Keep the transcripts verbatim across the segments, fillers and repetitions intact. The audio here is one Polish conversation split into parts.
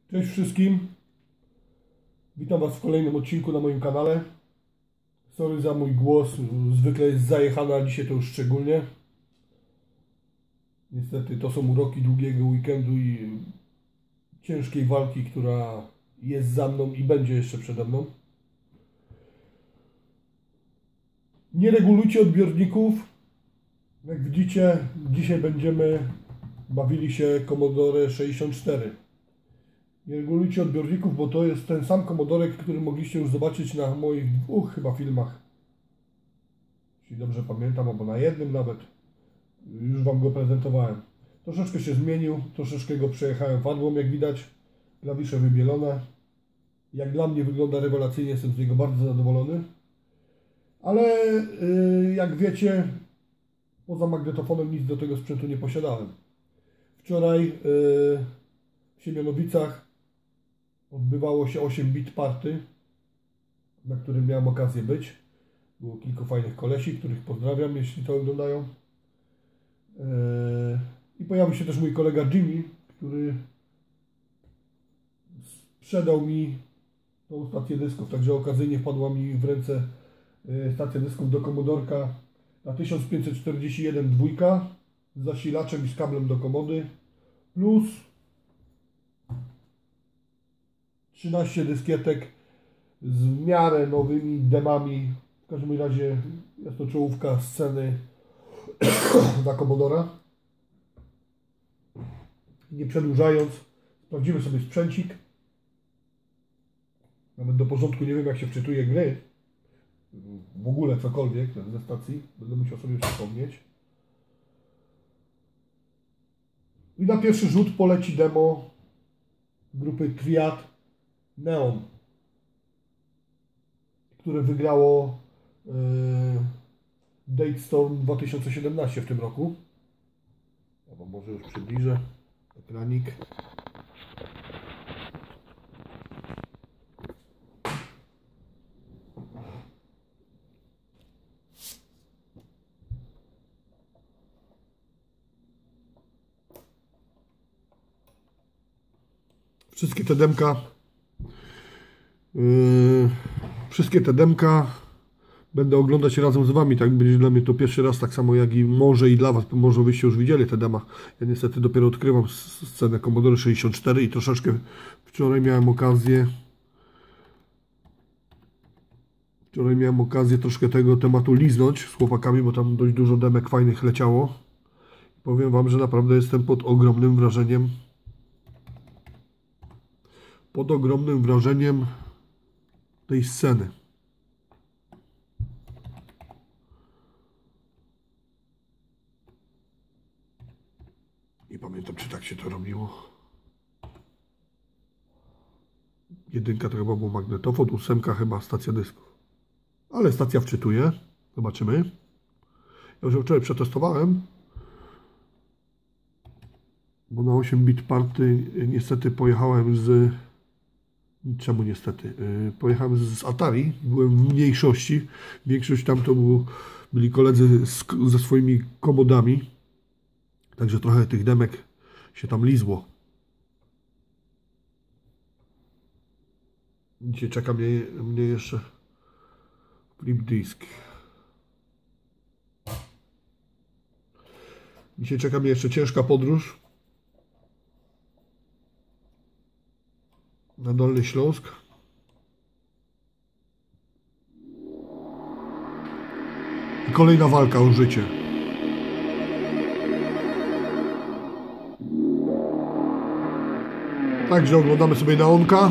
Cześć wszystkim, witam Was w kolejnym odcinku na moim kanale. Sorry za mój głos, zwykle jest zajechany, a dzisiaj to już szczególnie. Niestety to są uroki długiego weekendu i ciężkiej walki, która jest za mną i będzie jeszcze przede mną. Nie regulujcie odbiorników. Jak widzicie, dzisiaj będziemy bawili się Commodore sześćdziesiąt cztery. Nie regulujcie odbiorników, bo to jest ten sam komodorek, który mogliście już zobaczyć na moich dwóch chyba filmach. Jeśli dobrze pamiętam, albo na jednym nawet. Już Wam go prezentowałem. Troszeczkę się zmienił, troszeczkę go przejechałem fadłą, jak widać. Klawisze wybielone. Jak dla mnie wygląda rewelacyjnie, jestem z niego bardzo zadowolony. Ale yy, jak wiecie, poza magnetofonem nic do tego sprzętu nie posiadałem. Wczoraj yy, w Siemianowicach odbywało się osiem bit party, na którym miałem okazję być. Było kilku fajnych kolesi, których pozdrawiam, jeśli to oglądają. Yy, I pojawił się też mój kolega Jimmy, który sprzedał mi tą stację dysków, także okazyjnie wpadła mi w ręce yy, stacja dysków do Commodorka na tysiąc pięćset czterdzieści jeden dwójka z zasilaczem i z kablem do komody, plus trzynaście dyskietek z w miarę nowymi demami. W każdym razie jest to czołówka sceny dla Commodora. Nie przedłużając, sprawdzimy sobie sprzęcik. Nawet do porządku nie wiem, jak się wczytuje gry. W ogóle cokolwiek ze stacji. Będę musiał sobie przypomnieć. I na pierwszy rzut poleci demo grupy Triad Neon, które wygrało yy, Date Storm dwa tysiące siedemnaście w tym roku. Ja Wam może już przybliżę ekranik. Wszystkie te demka Yy, wszystkie te demka będę oglądać razem z Wami, tak będzie dla mnie to pierwszy raz, tak samo jak i może i dla Was, bo może Wyście już widzieli te dema. Ja niestety dopiero odkrywam scenę Commodore sześćdziesiąt cztery i troszeczkę wczoraj miałem okazję wczoraj miałem okazję troszkę tego tematu liznąć z chłopakami, bo tam dość dużo demek fajnych leciało. Powiem Wam, że naprawdę jestem pod ogromnym wrażeniem pod ogromnym wrażeniem tej sceny. Nie pamiętam, czy tak się to robiło. Jedynka to chyba był magnetofon, ósemka chyba stacja dysków. Ale stacja wczytuje. Zobaczymy. Ja już wczoraj przetestowałem, bo na osiem bit party niestety pojechałem z... Czemu niestety? Pojechałem z Atari, byłem w mniejszości. Większość tam to było, byli koledzy z, ze swoimi komodami. Także trochę tych demek się tam lizło. Dzisiaj czeka mnie, mnie jeszcze flip disk. Dzisiaj czeka mnie jeszcze ciężka podróż na Dolny Śląsk. I kolejna walka o życie. Także oglądamy sobie Neonka.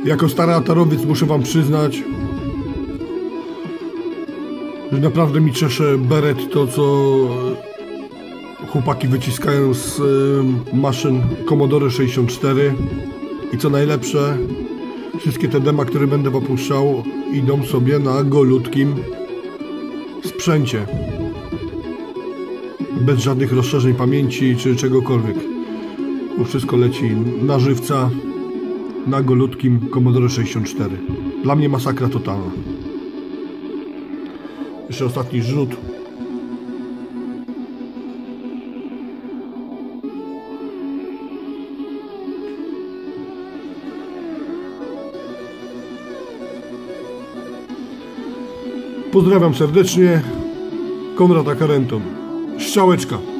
Jako stary atarowiec muszę wam przyznać, że naprawdę mi czesze beret to, co chłopaki wyciskają z maszyn Commodore sześćdziesiąt cztery. I co najlepsze, wszystkie te dema, które będę opuszczał, idą sobie na golutkim sprzęcie. Bez żadnych rozszerzeń pamięci czy czegokolwiek. To wszystko leci na żywca, na golutkim Commodore sześćdziesiąt cztery. Dla mnie masakra totalna. Jeszcze ostatni rzut. Pozdrawiam serdecznie. Konrad Akarenton. Strzałeczka.